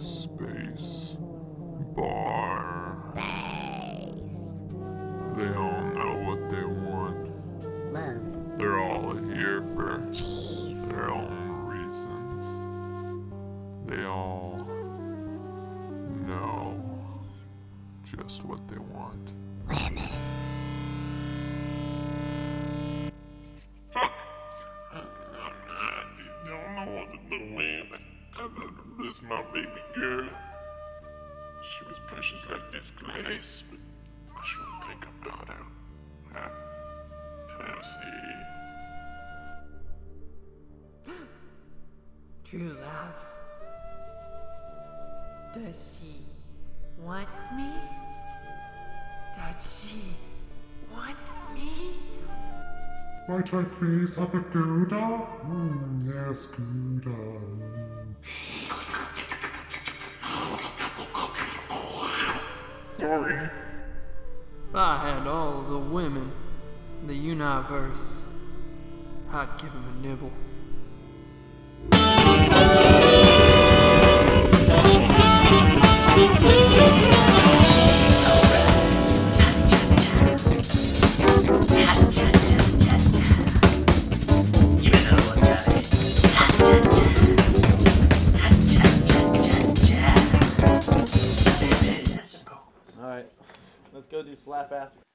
Space bar. Space. They all know what they want. Love. They're all here for Cheese. their own reasons. They all know just what they want. Women. Fuck! I don't know what to do, man. This is my baby girl. She was precious like this glass, but I sure think about her. Fancy. True love. Does she want me? Does she want me? Might I please have a Gouda? Yes, Gouda. Sorry. If I had all the women in the universe, I'd give him a nibble. Alright, let's go do slap ass.